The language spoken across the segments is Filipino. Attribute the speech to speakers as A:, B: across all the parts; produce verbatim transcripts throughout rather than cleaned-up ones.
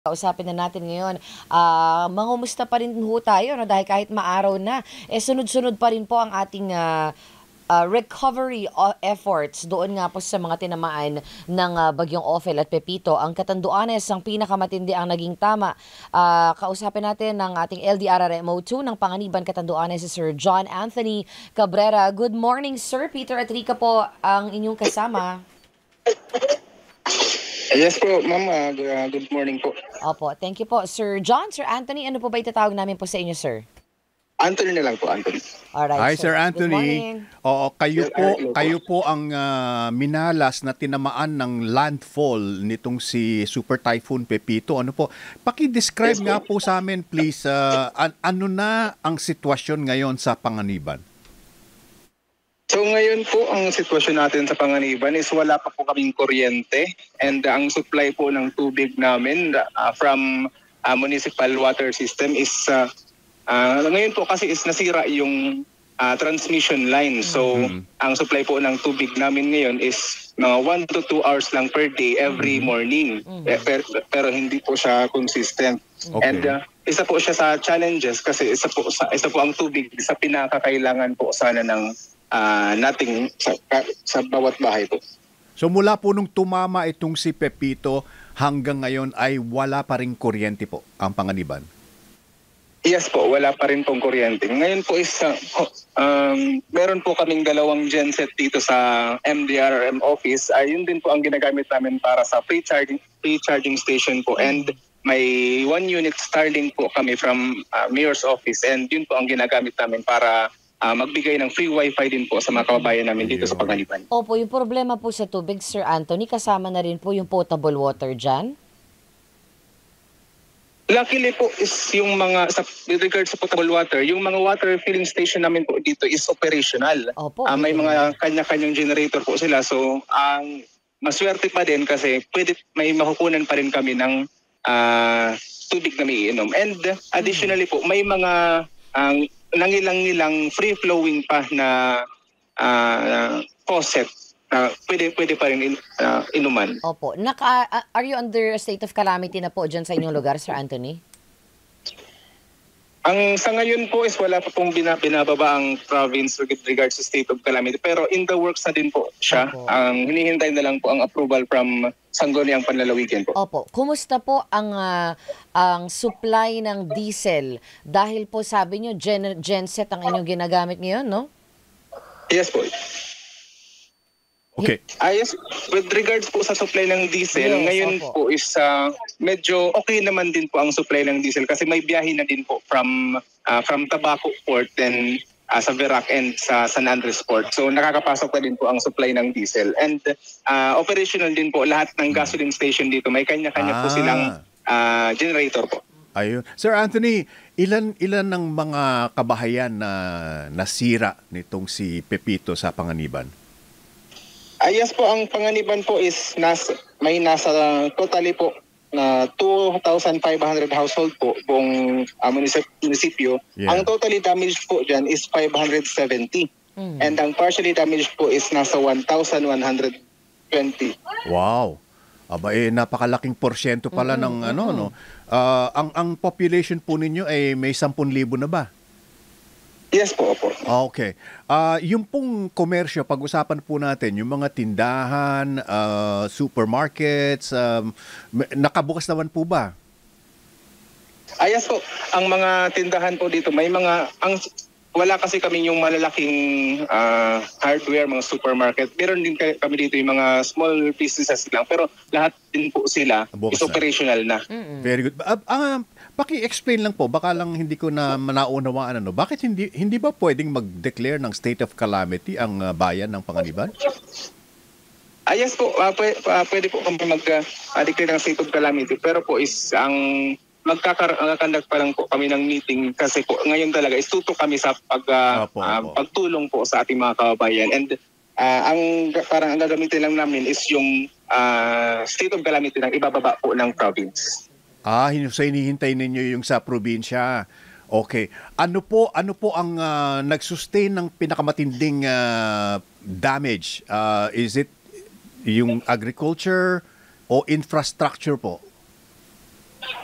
A: Kausapin na natin ngayon, ah, mangumusta pa rin ho tayo 'no, dahil kahit maaraw na, eh, sunod-sunod pa rin po ang ating, ah, ah, recovery o efforts doon nga po sa mga tinamaan ng, ah, bagyong Ophel at Pepito. Ang Catanduanes ang pinakamatindi ang naging tama. Ah, kausapin natin ng ating L D R R M O two ng Panganiban, Catanduanes, si Sir John Anthony Cabrera. Good morning, Sir. Peter at Rica po ang inyong kasama.
B: Yes po, ma'am. Uh, good morning po.
A: Opo, thank you po. Sir John, Sir Anthony, ano po ba itatawag namin po sa inyo, sir?
B: Anthony na lang po, Anthony.
A: Alright,
C: Hi,
A: sir.
C: Sir
A: Good
C: Anthony.
A: morning.
C: Oo, kayo
B: Yes,
C: po,
B: hello po.
C: kayo po ang ah, minalas na tinamaan ng landfall nitong si Super Typhoon Pepito. Ano po? Paki-describe
B: Yes,
C: nga
B: po.
C: po sa amin, please. ah, an- ano na ang sitwasyon ngayon sa Panganiban?
B: So ngayon po, ang sitwasyon natin sa Panganiban is wala pa po kaming kuryente, and uh, ang supply po ng tubig namin uh, from uh, municipal water system is uh, uh, ngayon po kasi is nasira yung uh, transmission line. So
C: Mhm.
B: ang supply po ng tubig namin ngayon is mga one to two hours lang per day every morning.
A: Mhm.
B: Eh, pero, pero hindi po siya consistent.
C: Okay.
B: And uh, isa po siya sa challenges kasi isa po sa isa po ang tubig sa pinakakailangan po sana ng ah, nating sa, sa bawat bahay po.
C: So mula po nung tumama itong si Pepito hanggang ngayon ay wala pa ring kuryente po ang Panganiban?
B: Yes po, wala pa rin pong kuryente. Ngayon po is uh, um, meron po kaming dalawang genset dito sa M D R R M office. Ayun din po ang ginagamit namin para sa free charging free charging station po, and may one unit Starlink po kami from uh, Mayor's office, and yun po ang ginagamit namin para uh, magbigay ng free wifi din po sa mga kababayan namin dito sa Panganiban.
A: Opo, yung problema po sa tubig, Sir Anthony, kasama na rin po yung potable water dyan?
B: Luckily po is yung mga, sa, with regards sa potable water, yung mga water filling station namin po dito is operational.
A: Opo.
B: Ah, may mga kanya-kanyang generator po sila. So, ang maswerte pa din kasi pwede, may makukunan pa rin kami ng ah, tubig na may iinom. And additionally po, may mga ang nangilang-nilang free-flowing pa na ah, faucet na pwede, pwede pa rin in, ah, inuman.
A: Opo. Naka, ah, are you under a state of calamity na po dyan sa inyong lugar, Sir Anthony?
B: Ang sa ngayon po is wala pa pong bina, binababa ang province with regards to state of calamity. Pero in the works na din po siya.
A: Opo.
B: Ang hinihintay na lang po ang approval from Sangguniang Panlalawigan po.
A: Opo. Kumusta po ang ah, ang supply ng diesel? Dahil po sabi nyo, gen, genset ang inyong ginagamit ngayon, no?
B: Yes po.
C: Okay.
B: Ayos, with regards po sa supply ng diesel,
A: Yes,
B: ngayon
A: opo.
B: po is ah, medyo okay naman din po ang supply ng diesel kasi may biyahe na din po from ah, from Tabaco Port and ah, sa Verac and sa San Andres Port. So nakakapasok na din po ang supply ng diesel. And ah, operational din po lahat ng gasoline station dito. May kanya-kanya po
C: Ah.
B: silang ah, generator po.
C: Ayun. Sir Anthony, ilan ilan ng mga kabahayan na nasira nitong si Pepito sa Panganiban?
B: Ah, yes po, ang Panganiban po is nasa, may nasa totally po na two thousand five hundred household po buong uh, munisip, munisipyo.
C: Yeah.
B: Ang totally damaged po dyan is five hundred seventy.
A: Mm.
B: And ang partially damaged po is nasa one thousand one hundred twenty.
C: Wow. Aba eh napakalaking porsyento pala ng ano no. Ah, ang ang population po ninyo ay may ten thousand na ba?
B: Yes po, opo.
C: Ah, okay. Ah, yung pong komersyo, pag-usapan po natin, yung mga tindahan, ah, supermarkets, um, may- nakabukas naman po ba?
B: Ah, yes po, ang mga tindahan po dito, may mga, ang wala kasi kami yung malalaking ah, hardware, mga supermarket. Meron din ka- kami dito yung mga small businesses lang, pero lahat din po sila
C: Bukas
B: is
C: na.
B: operational na.
A: Mm-mm.
C: Very good. Ah, ah, paki-explain lang po, baka lang hindi ko na naunawaan ano. Bakit hindi hindi ba pwedeng mag-declare ng state of calamity ang ah, bayan ng Panganiban?
B: Ah, yes po, ah, pwede, pwede po kami mag-declare ng state of calamity, pero po is ang magkakakandak pa lang po kami ng meeting kasi po ngayon talaga is tutok kami sa pag, ah,
C: Opo,
B: ah,
C: opo.
B: pagtulong po sa ating mga kababayan. And ah, ang parang ang gagamitin lang namin is yung ah, state of calamity ng ibababa po ng province.
C: Ah, hin- so hinihintay ninyo yung sa probinsya. Okay. Ano po ano po ang ah, nag-sustain ng pinakamatinding ah, damage? Ah, is it yung agriculture o infrastructure po?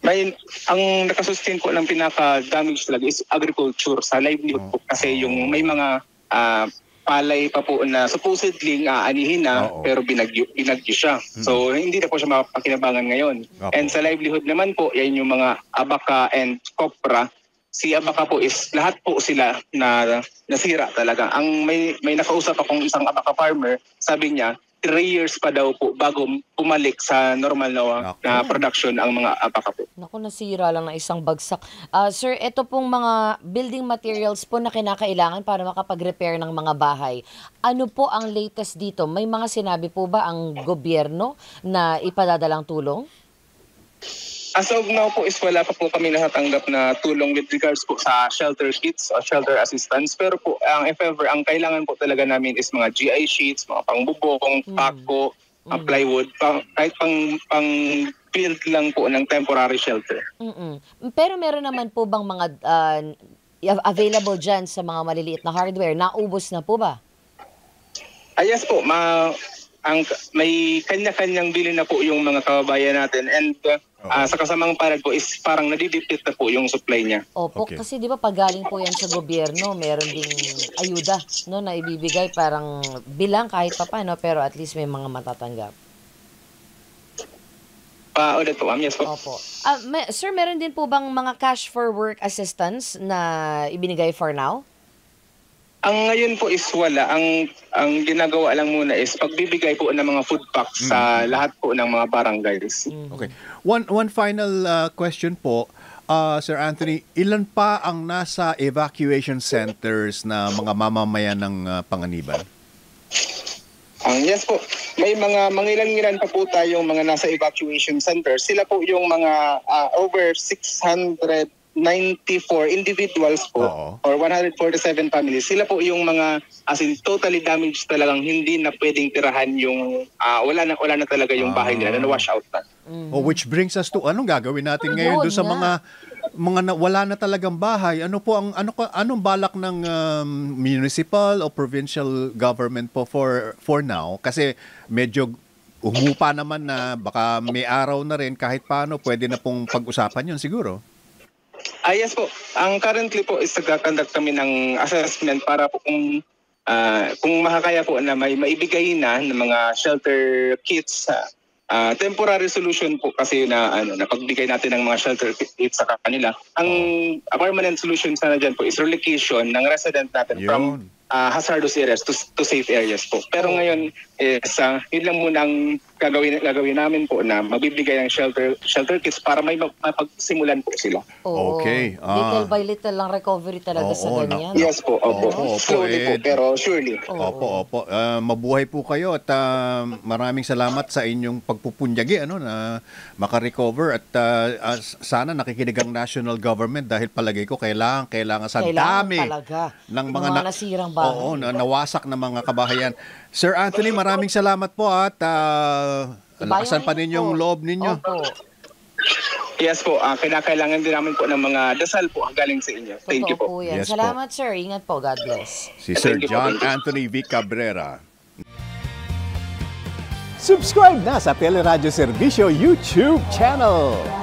B: May, ang nakasustain po ng pinaka-damage talaga is agriculture sa livelihood po. Kasi yung may mga ah, palay pa po na supposedly aanihin na
C: Oo.
B: pero binagyo, binagyo siya. So hindi na po siya mapakinabangan ngayon.
C: Opo.
B: And sa livelihood naman po, yan yung mga abaka and copra. Si abaka po is lahat po sila na nasira talaga. Ang may may nakausap akong isang abaka farmer, sabi niya three years pa daw po bago bumalik sa normal na, na production ang mga abaka po.
A: Naku, nasira lang na isang bagsak. Ah, sir, ito pong mga building materials po na kinakailangan para makapag-repair ng mga bahay. Ano po ang latest dito? May mga sinabi po ba ang gobyerno na ipadadalang tulong?
B: As of now po is wala pa po kami natatanggap na tulong with regards po sa shelter kits o shelter assistance. Pero po, ang if ever, ang kailangan po talaga namin is mga G I sheets, mga pangbubong,
A: Mm.
B: pako, mm. plywood, pang, kahit pang, pang build lang po ng temporary shelter.
A: Mm-mm. Pero meron naman po bang mga ah, available dyan sa mga maliliit na hardware? Naubos na po ba?
B: Ah, yes po, ma, ang, may kanya-kanyang bili na po yung mga kababayan natin. And uh, uh, sa kasamang palad po is parang nadidipit na po yung supply niya.
A: Opo,
C: Okay.
A: kasi di ba pag galing po yan sa gobyerno, meron ding ayuda no, na ibibigay parang bilang kahit papano, pero at least may mga matatanggap.
B: Pa, uh, ulit po, ma'am. Yes po.
A: Opo. Ah, may- sir, meron din po bang mga cash for work assistance na ibinigay for now?
B: Ang ngayon po is wala. Ang ang ginagawa lang muna is pagbibigay po ng mga food packs sa lahat po ng mga barangays.
C: Okay. One one final uh, question po, uh, Sir Anthony, ilan pa ang nasa evacuation centers na mga mamamayan ng uh, Panganiban?
B: Ang yes po, may mga mangilan-ngilan pa po tayong mga nasa evacuation center. Sila po yung mga ah, over six hundred ninety-four individuals po
C: Oo.
B: or one hundred forty-seven families. Sila po yung mga as in totally damaged talagang hindi na pwedeng tirahan yung ah, wala na wala na talaga yung bahay nila na wash out na.
C: Oh, which brings us to anong gagawin natin ngayon
A: Yun
C: doon sa
A: nga.
C: mga mga na, wala na talagang bahay? Ano po ang ano ko- anong balak ng um, municipal o provincial government po for for now? Kasi medyo humupa naman na baka may araw na rin kahit paano pwede na pong pag-usapan yun siguro.
B: Ah, yes po. Ang currently po is nagkakandak kami ng assessment para po kung ah, kung makakaya po na may maibigay na ng mga shelter kits sa ah, temporary solution po kasi na ano napagbigay natin ng mga shelter kits sa kanila. Ang a permanent solution sana dyan po is relocation ng resident natin from
C: Yun.
B: ah, hazardous areas to, to safe areas po. Pero ngayon is ah, yun lang muna ang gagawin gagawin namin po na magbibigay ng shelter shelter kits para may mag- mapagsimulan po sila.
A: Oo.
C: Okay, ah.
A: Little by little lang recovery talaga sa
C: Oo,
A: ganyan.
B: Yes po, opo.
C: Opo, opo,
B: Slowly po,
C: eh.
B: pero surely.
A: Oo.
C: Opo, opo. Ah, mabuhay po kayo at ah, maraming salamat sa inyong pagpupunyagi ano na makarecover at ah, ah, sana nakikinig ang national government dahil palagay ko kailangan kailangan sa
A: Kailangan
C: dami
A: talaga
C: ng
A: ng
C: mga,
A: mga nasirang bahay.
C: Oo, na, nawasak na mga kabahayan. Sir Anthony, maraming salamat po at uh, lakasan pa ninyong
A: po.
C: loob ninyo.
A: Opo.
B: Yes po, ah, kinakailangan din namin po ng mga dasal po galing sa inyo. Thank you
A: Totoo
B: po.
A: po yan.
C: Yes po.
A: Salamat, sir. Ingat po. God bless.
C: Si Sir
B: Thank you po,
C: John
B: thank you.
C: Anthony V. Cabrera.
D: Subscribe na sa Teleradyo Serbisyo YouTube channel.